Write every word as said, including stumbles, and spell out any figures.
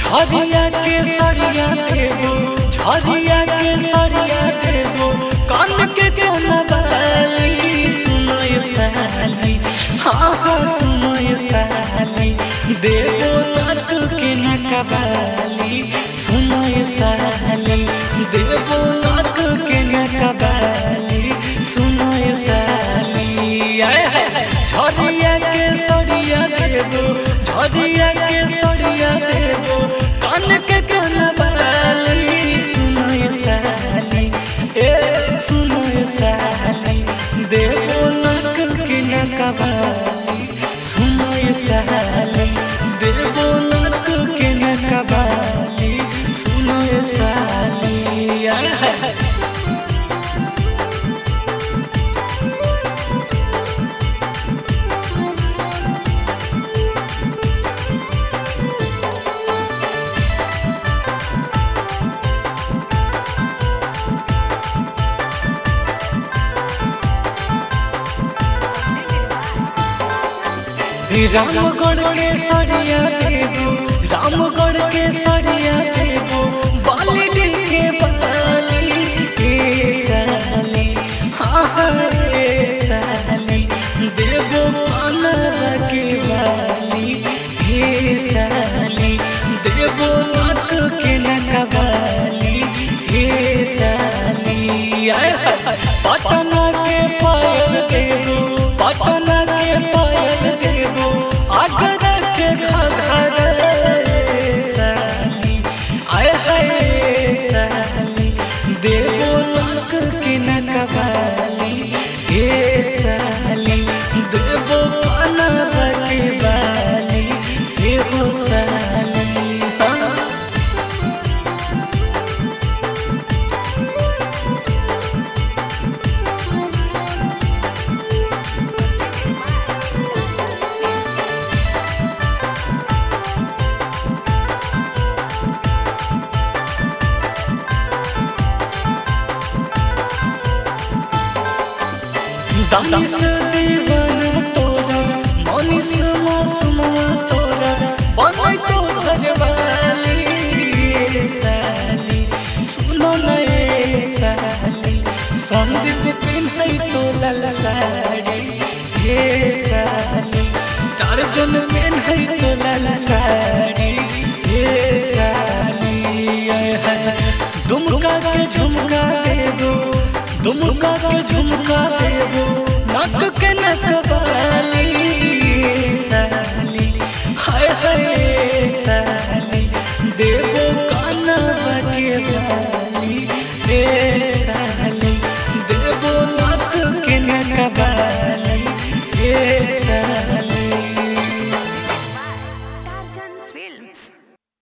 झरिया के सरिया देबो झरिया के सरिया देबो कान के कोना बाली सुनो ये साली हाँ हाँ सुनो ये साली देबो नाक के नकबाली सुनो ये साली देबो नाक के नकबाली सुनो ये साली झरिया के सरिया देबो झरिया के सरिया देबो कान के कोना बाली सुनो ये साली ए सुनो ये साली देबो नाक के नकबाली सुनो ये साली देबो नाक के नकबाली सुनो ये साली रामगढ़ के सरिया देबो रामगढ़ के सरिया देबो बाली दिल के बाली के साली हाँ हाँ रे साली देबो पानवा के बाली हे साली देबो नाक के नकबाली हे साली पटना के पायल देबो पटना के पायल देबो आगरा के घाघरा साली आय हाय साली देबो नाक के नकबाली हे साली देबो पानवा के बाली हे हो साली दानिश दीवाना तोरा मनीष मासूमा तोरा बनै तो घरवाली साली सुनो नए साली संदीप पिन्है तो लाल साड़ी हे साली टार्जन पिन्है तो लाल साड़ी हे साली दुमका के झुमका देबो दुमका के झुमका देबो